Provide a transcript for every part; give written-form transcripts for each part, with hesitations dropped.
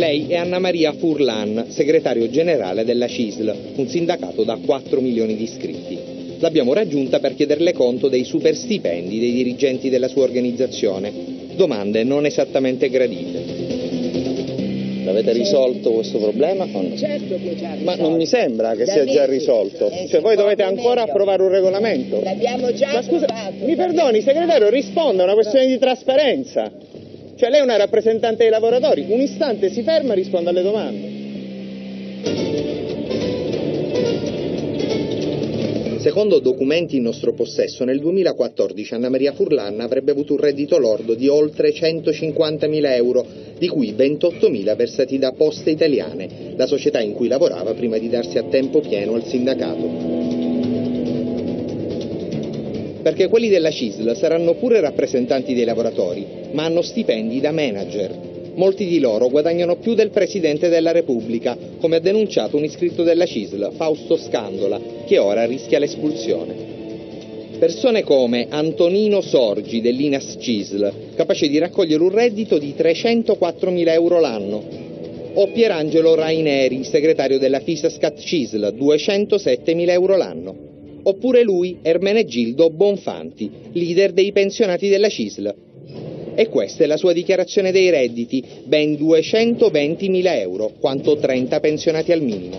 Lei è Anna Maria Furlan, segretario generale della CISL, un sindacato da 4 milioni di iscritti. L'abbiamo raggiunta per chiederle conto dei super stipendi dei dirigenti della sua organizzazione. Domande non esattamente gradite. Avete risolto questo problema o no? Certo che già risolto. Ma non mi sembra che sia già risolto. Cioè voi dovete ancora approvare un regolamento. L'abbiamo già approvato. Mi perdoni, segretario, risponda, è una questione di trasparenza. Cioè lei è una rappresentante dei lavoratori, un istante si ferma e risponde alle domande. Secondo documenti in nostro possesso, nel 2014 Anna Maria Furlan avrebbe avuto un reddito lordo di oltre 150.000 euro, di cui 28.000 versati da Poste Italiane, la società in cui lavorava prima di darsi a tempo pieno al sindacato. Perché quelli della CISL saranno pure rappresentanti dei lavoratori, ma hanno stipendi da manager. Molti di loro guadagnano più del Presidente della Repubblica, come ha denunciato un iscritto della CISL, Fausto Scandola, che ora rischia l'espulsione. Persone come Antonino Sorgi dell'Inas CISL, capace di raccogliere un reddito di 304.000 euro l'anno, o Pierangelo Raineri, segretario della Fisascat CISL, 207.000 euro l'anno. Oppure lui, Ermenegildo Bonfanti, leader dei pensionati della CISL. E questa è la sua dichiarazione dei redditi, ben 220.000 euro, quanto 30 pensionati al minimo.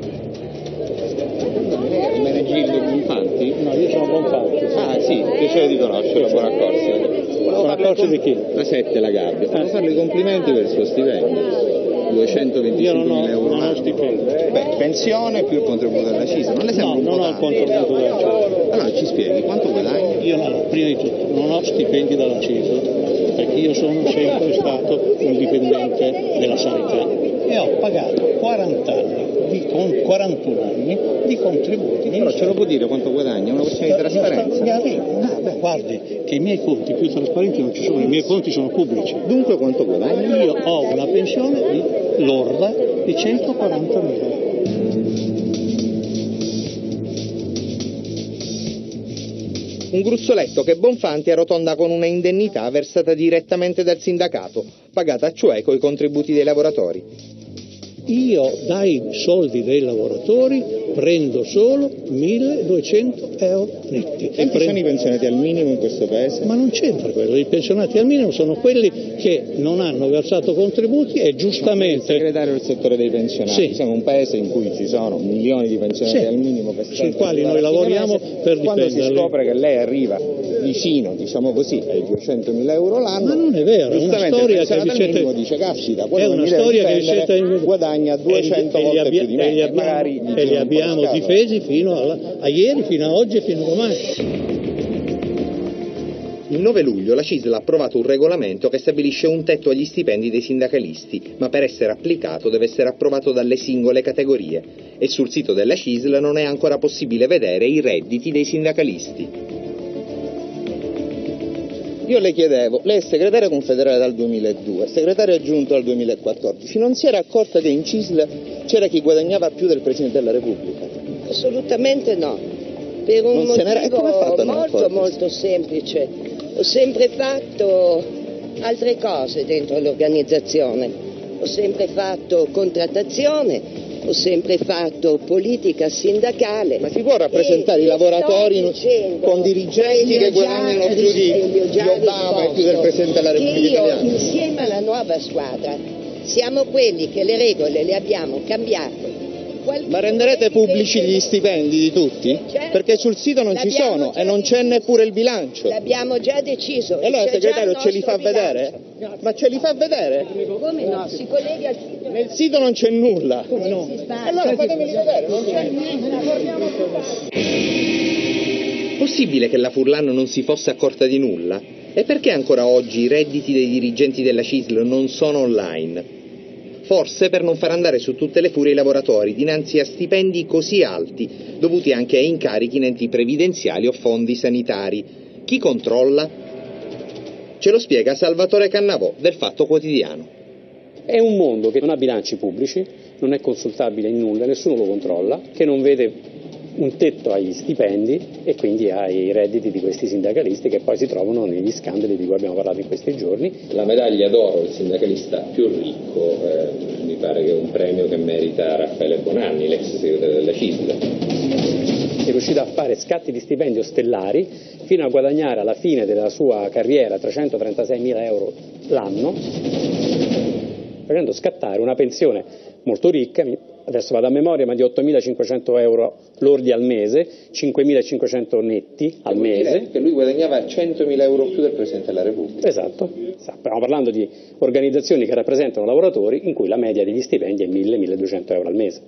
Ermenegildo Bonfanti? No, io sono Bonfanti. Ah sì, piacere di conoscerla, buon accorso. Buon accorso di chi? La 7 la gabbia. Volevo farle i complimenti per il suo stipendio. 225.000 euro. Non ho stipendio. Beh, pensione più il contributo della CISL, non le sembra un po' non ho il tanto? contributo della CISL. Allora ci spieghi, quanto guadagni? Io prima di tutto non ho stipendi dalla CISL, perché io sono sempre stato un dipendente della sanità e ho pagato 40 anni, con 41 anni di contributi. Però ce lo può dire quanto guadagni? È una questione di trasparenza. Guardi che i miei conti più trasparenti non ci sono, i miei conti sono pubblici. Dunque quanto guadagni? Io ho una pensione lorda di 140.000. Un gruzzoletto che Bonfanti arrotonda con una indennità versata direttamente dal sindacato, pagata cioè coi contributi dei lavoratori. Io dai soldi dei lavoratori prendo solo 1.200 euro netti. Quanti sono i pensionati al minimo in questo paese? Ma non c'entra quello, i pensionati al minimo sono quelli che non hanno versato contributi e giustamente... Il segretario del settore dei pensionati, sì. Siamo un paese in cui ci sono milioni di pensionati sì. al minimo che sui quali noi lavoriamo per difenderli. Quando si scopre che lei arriva vicino, diciamo così, ai 200.000 euro l'anno, ma non è vero, è una storia che vi siete... dice caspita, è una storia che vi siete... guadagna 200 volte più di me, e li abbiamo difesi fino a ieri, fino a oggi e fino a domani. Il 9 luglio la CISL ha approvato un regolamento che stabilisce un tetto agli stipendi dei sindacalisti, ma per essere applicato deve essere approvato dalle singole categorie e sul sito della CISL non è ancora possibile vedere i redditi dei sindacalisti. Io le chiedevo, lei è segretario confederale dal 2002, segretario aggiunto dal 2014, non si era accorta che in CISL c'era chi guadagnava più del Presidente della Repubblica? Assolutamente no, per un motivo molto semplice. Ho sempre fatto altre cose dentro l'organizzazione, ho sempre fatto contrattazione, ho sempre fatto politica sindacale. Ma si può rappresentare i lavoratori con dirigenti che guadagnano più di Obama e più del Presidente della Repubblica italiana? Io insieme alla nuova squadra siamo quelli che le regole le abbiamo cambiate. Ma renderete pubblici gli stipendi di tutti? Certo. Perché sul sito non ci sono e non c'è neppure il bilancio. L'abbiamo già deciso. E allora il segretario ce li fa vedere? Ma ce li fa vedere? Come no? Si collega al sito. Nel sito non c'è nulla. Come no? Allora fatemi vedere, non c'è Possibile che la Furlan non si fosse accorta di nulla? E perché ancora oggi i redditi dei dirigenti della CISL non sono online? Forse per non far andare su tutte le furie i lavoratori dinanzi a stipendi così alti, dovuti anche a incarichi in enti previdenziali o fondi sanitari. Chi controlla? Ce lo spiega Salvatore Cannavò del Fatto Quotidiano. È un mondo che non ha bilanci pubblici, non è consultabile in nulla, nessuno lo controlla, che non vede un tetto agli stipendi e quindi ai redditi di questi sindacalisti che poi si trovano negli scandali di cui abbiamo parlato in questi giorni. La medaglia d'oro del sindacalista più ricco mi pare che è un premio che merita Raffaele Bonanni, l'ex segretario della CISL. È riuscito a fare scatti di stipendio stellari fino a guadagnare alla fine della sua carriera 336.000 euro l'anno, facendo scattare una pensione molto ricca, adesso vado a memoria, ma di 8.500 euro lordi al mese, 5.500 netti al mese. Che lui guadagnava 100.000 euro più del Presidente della Repubblica. Esatto, stiamo parlando di organizzazioni che rappresentano lavoratori in cui la media degli stipendi è 1.000-1.200 euro al mese.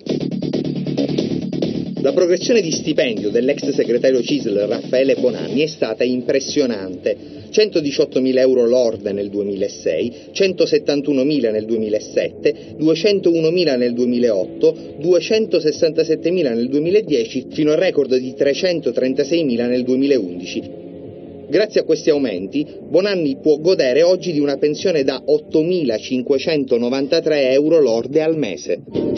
La progressione di stipendio dell'ex segretario CISL Raffaele Bonanni è stata impressionante. 118.000 euro lorde nel 2006, 171.000 nel 2007, 201.000 nel 2008, 267.000 nel 2010, fino al record di 336.000 nel 2011. Grazie a questi aumenti, Bonanni può godere oggi di una pensione da 8.593 euro lorde al mese.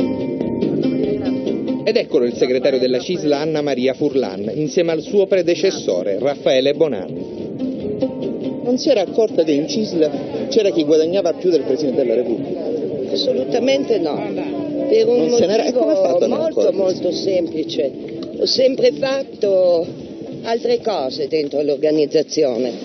Ed eccolo il segretario della CISL Anna Maria Furlan, insieme al suo predecessore Raffaele Bonanni. Non si era accorta che in CISL c'era chi guadagnava più del Presidente della Repubblica? Assolutamente no, per un motivo molto semplice. Ho sempre fatto altre cose dentro l'organizzazione.